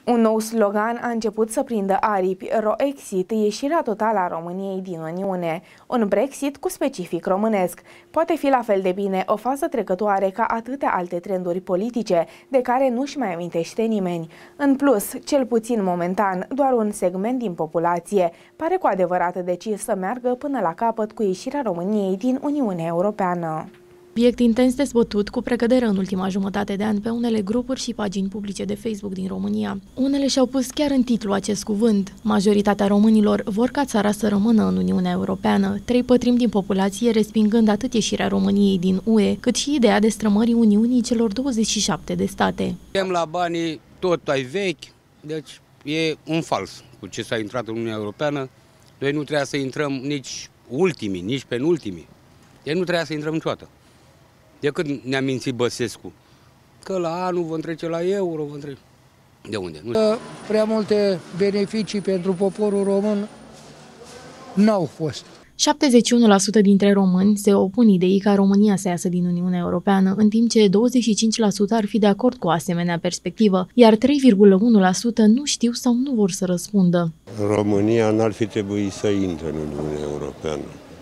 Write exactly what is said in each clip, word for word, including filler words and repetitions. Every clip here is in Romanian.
Un nou slogan a început să prindă aripi: Ro-Exit, ieșirea totală a României din Uniune. Un Brexit cu specific românesc. Poate fi la fel de bine o fază trecătoare ca atâtea alte trenduri politice, de care nu-și mai amintește nimeni. În plus, cel puțin momentan, doar un segment din populație pare cu adevărat decis să meargă până la capăt cu ieșirea României din Uniunea Europeană. Subiect intens dezbătut cu precădere în ultima jumătate de an pe unele grupuri și pagini publice de Facebook din România. Unele și-au pus chiar în titlu acest cuvânt. Majoritatea românilor vor ca țara să rămână în Uniunea Europeană, trei pătrimi din populație respingând atât ieșirea României din U E, cât și ideea destrămării Uniunii celor douăzeci și șapte de state. Suntem la banii tot ai vechi, deci e un fals cu ce s-a intrat în Uniunea Europeană. Noi nu trebuia să intrăm nici ultimii, nici penultimii. Deci nu trebuia să intrăm niciodată. De când ne-a mințit Băsescu? Că la anul vom trece la euro, vom trece... De unde? Nu știu. Prea multe beneficii pentru poporul român n-au fost. șaptezeci și unu la sută dintre români se opun ideii ca România să iasă din Uniunea Europeană, în timp ce douăzeci și cinci la sută ar fi de acord cu o asemenea perspectivă, iar trei virgulă unu la sută nu știu sau nu vor să răspundă. România n-ar fi trebuit să intre în Uniunea Europeană.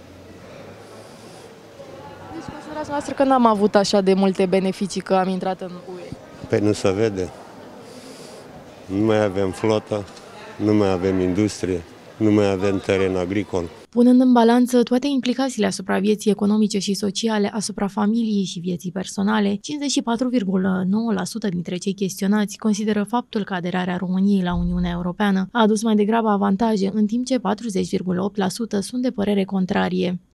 Considerați noastră că n-am avut așa de multe beneficii că am intrat în U E? Păi nu se vede. Nu mai avem flotă, nu mai avem industrie, nu mai avem teren agricol. Punând în balanță toate implicațiile asupra vieții economice și sociale, asupra familiei și vieții personale, cincizeci și patru virgulă nouă la sută dintre cei chestionați consideră faptul că aderarea României la Uniunea Europeană a adus mai degrabă avantaje, în timp ce patruzeci virgulă opt la sută sunt de părere contrarie.